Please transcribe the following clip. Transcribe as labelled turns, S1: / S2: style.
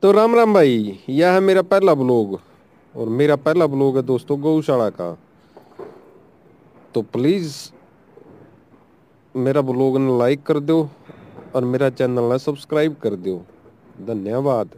S1: तो राम राम भाई, यह है मेरा पहला ब्लॉग। और मेरा पहला ब्लॉग है दोस्तों गौशाला का। तो प्लीज मेरा ब्लॉग ने लाइक कर दो और मेरा चैनल ने सब्सक्राइब कर दो। धन्यवाद।